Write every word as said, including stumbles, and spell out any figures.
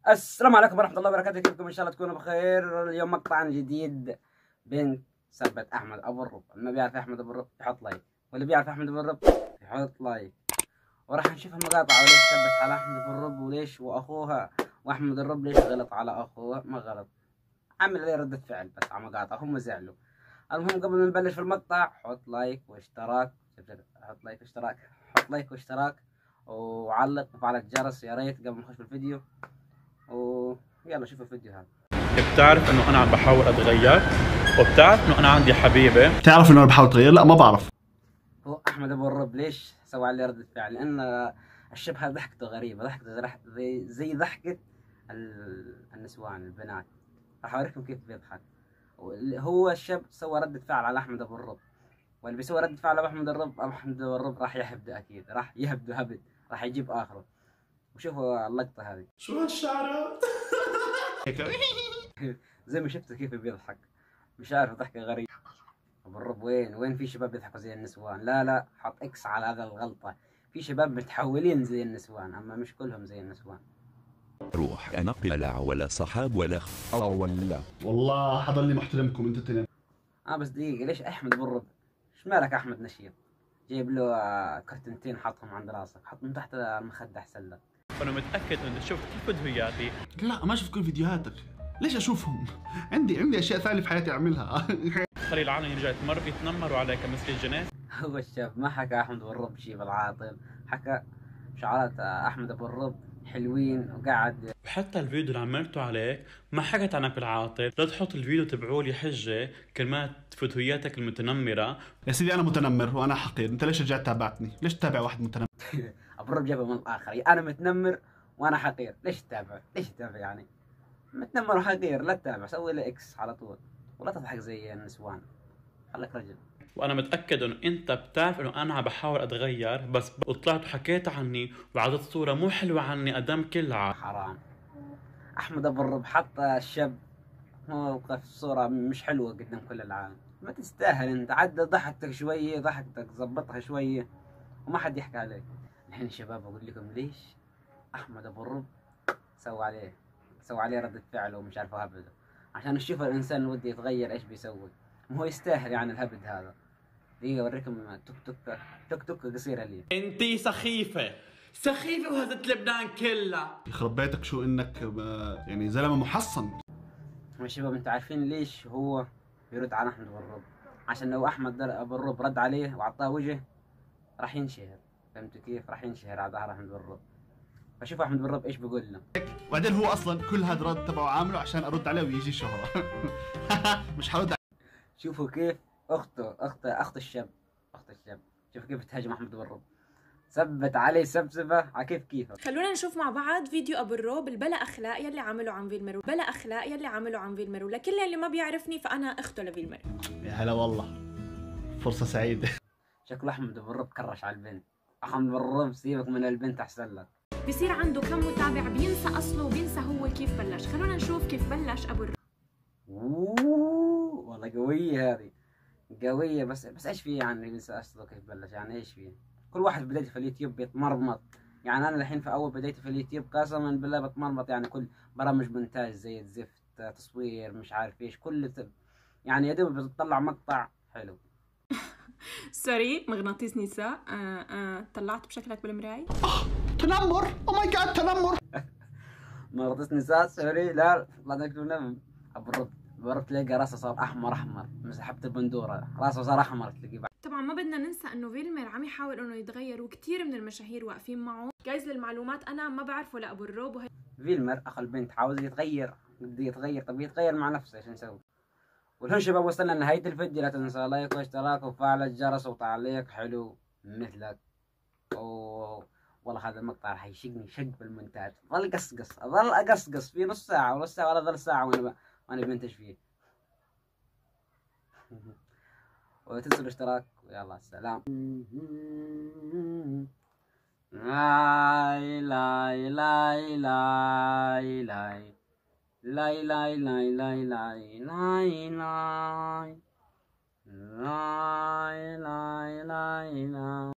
السلام عليكم ورحمة الله وبركاته، كيفكم؟ إن شاء الله تكونوا بخير. اليوم مقطع جديد. بنت سبت أحمد أبو الرب. اللي ما بيعرف أحمد أبو الرب يحط لايك، واللي بيعرف أحمد أبو الرب يحط لايك. وراح نشوف المقاطع وليش سبت على أحمد أبو الرب وليش وأخوها، وأحمد الرب ليش غلط على أخوها. ما غلط، عمل عليه ردة فعل بس على مقاطع هم زعلوا. المهم قبل ما نبلش في المقطع حط لايك واشتراك، حط لايك واشتراك حط لايك واشتراك وعلق وفعل الجرس يا ريت قبل ما نخش في الفيديو. ويلا شوفوا الفيديو هذا. بتعرف انه انا عم بحاول اتغير، وبتعرف انه انا عندي حبيبه. بتعرف انه انا بحاول اتغير؟ لا ما بعرف. هو احمد ابو الرب ليش سوى عليه ردة فعل؟ لان الشاب هذا ضحكته غريبه، ضحكته زي زي ضحكه النسوان البنات. راح اوريكم كيف بيضحك. هو الشاب سوى ردة فعل على احمد ابو الرب، واللي بيسوي ردة فعل على احمد الرب احمد ابو الرب راح يهبده اكيد، راح يهبده هبد، راح يجيب اخره. وشوفوا اللقطه هذه. شو هالشعرات؟ زي ما شفتوا كيف بيضحك، مش عارف ضحكه غريبه. ابو الرب وين وين في شباب بيضحكوا زي النسوان؟ لا لا، حط اكس على هذا الغلطه. في شباب متحولين زي النسوان، اما مش كلهم زي النسوان. روح انا قلع ولا صحاب ولا خ... ولا والله حضلني محترمكم انتوا التنين. اه بس دقيقه، ليش احمد ابو الرب؟ ايش مالك احمد نشيط؟ جايب له كرتنتين حطهم عند راسك، حطهم تحت المخده احسن لك. انا متاكد انه شفت كل فيديوهاتي. لا ما شفت كل فيديوهاتك، ليش اشوفهم؟ عندي عندي اشياء ثانيه في حياتي اعملها. خليل العالم يرجع يتمر يتنمروا عليك مثل الجناس. هو الشاب ما حكى احمد ابو الرب شيء بالعاطل، حكى شعارات احمد ابو الرب حلوين وقعد. وحتى الفيديو اللي عملته عليك ما حكت عنك بالعاطل. لا تحط الفيديو تبعوا لي حجه كلمات فتوياتك المتنمره. يا سيدي انا متنمر وانا حقير، انت ليش رجعت تابعتني؟ ليش تتابع واحد متنمر؟ ابو الرب جابه من الاخر، انا متنمر وانا حقير، ليش تتابع؟ ليش تتابع يعني؟ متنمر وحقير لا تتابع، سوي له اكس على طول ولا تضحك زي النسوان، خليك رجل. وانا متاكد انه انت بتعرف انه انا عم بحاول اتغير، بس طلعت وحكيت عني وعطيت صوره مو حلوه عني قدام كل العالم. حرام. احمد ابو الرب حط الشاب موقف صوره مش حلوه قدام كل العالم، ما تستاهل انت. عدى ضحكتك شويه، ضحكتك ظبطها شويه وما حد يحكي عليك. الحين شباب اقول لكم ليش احمد ابو الرب سوى عليه سوى عليه ردة فعل ومش عارف هبده، عشان نشوف الانسان اللي وده يتغير ايش بيسوي. ما هو يستاهل يعني الهبد هذا. دقيقة اوريكم توك توك توك توك قصيرة لي. انتي سخيفه سخيفه وهزت لبنان كلها. يخرب بيتك شو انك يعني زلمه محصن. يا شباب انتوا عارفين ليش هو بيرد على احمد ابو الرب؟ عشان لو احمد ابو الرب رد عليه واعطاه وجه راح ينشهر. فهمتوا كيف؟ راح ينشهر على ظهر احمد ابو الرب. فشوف احمد ابو الرب ايش بيقول له. وبعدين هو اصلا كل هذا الرد تبعه عامله عشان ارد عليه ويجي شهرة. مش حرد عليه. شوفوا كيف اخته اخته اخت الشاب اخت الشاب شوفوا كيف تهاجم احمد ابو الرب، ثبت عليه سبسبه على كيف كيفك. خلونا نشوف مع بعض فيديو ابو الروب البلا اخلاق يلي عمله عن فيلمر، بلا اخلاق يلي عمله عن فيلمر. ولكل اللي ما بيعرفني فانا اخته لفيلمر. يا هلا والله، فرصه سعيده. شكله احمد ابو الرب كرش على البنت. احمد ابو الرب سيبك من البنت احسن لك. بصير عنده كم متابع بينسى اصله وبينسى هو كيف بلش. خلونا نشوف كيف بلش ابو الروب. اوه والله قويه هذه، قويه. بس بس ايش في يعني بينسى اصله كيف بلش؟ يعني ايش في؟ كل واحد في بدايته في اليوتيوب بيتمرمط. يعني انا الحين في اول بدايتي في اليوتيوب قسما بالله بتمرمط، يعني كل برامج مونتاج زي الزفت، تصوير مش عارف ايش، كل تب... يعني يا دوب بتطلع مقطع حلو. سوري مغناطيس نساء. آه آه طلعت بشكلك بالمراية. تنمر، او ماي جاد تنمر. مغناطيس نساء سوري. لا لا تكتب. ابو الرب ابو الرب تلاقي راسه صار احمر احمر، مسحبت البندوره راسه صار احمر تلاقيه. طبعا ما بدنا ننسى انه فيلمر عم يحاول انه يتغير، وكثير من المشاهير واقفين معه. جايز للمعلومات انا ما بعرفه لابو الروب. وهي فيلمر اخو البنت عاوز يتغير، بده يتغير. طب يتغير مع نفسه ايش نسوي؟ والهون شباب وصلنا لنهاية الفيديو. لا تنسى لايك واشتراك وفعل الجرس وتعليق حلو مثلك. اوه والله هذا المقطع راح يشقني شق بالمونتاج. ظل قصقص اظل اقصقص في نص ساعة ونص ساعة ولا ظل ساعة وانا ب... وانا بنتج فيه. ولا تنسوا الاشتراك ويلا السلام. لاي لاي لاي لاي لاي لاي لاي لاي لاي لاي لاي لاي لاي لاي لاي لاي